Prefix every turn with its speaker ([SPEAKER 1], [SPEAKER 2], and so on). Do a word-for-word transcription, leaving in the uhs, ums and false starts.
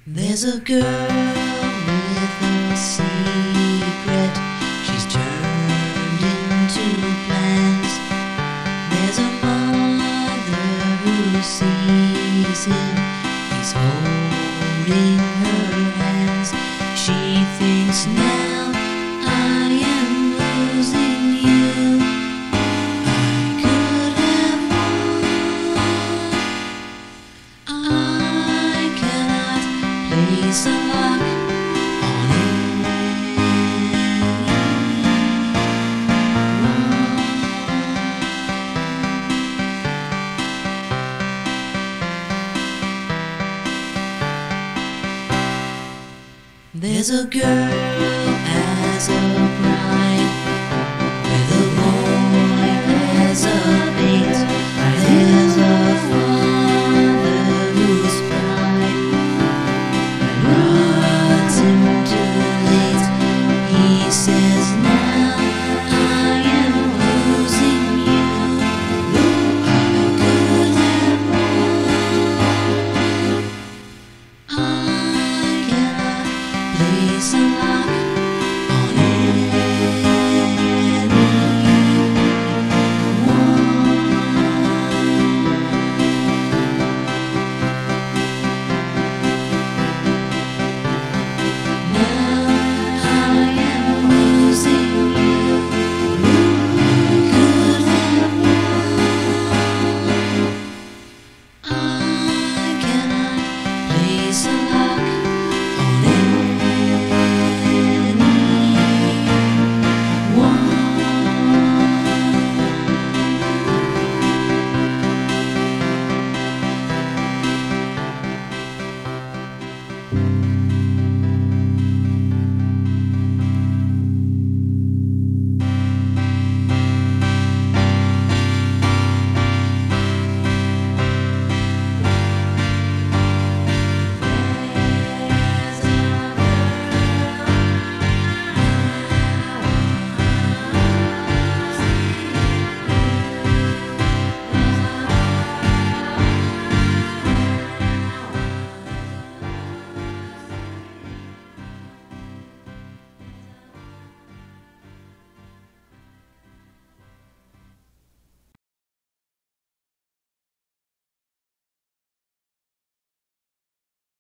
[SPEAKER 1] There's a girl with a secret. She's turned into plans. There's a mother who sees him. He's holding her hands. She thinks, now I am losing you. I could have won. I cannot place a lock on anyone. There's a girl as a bride.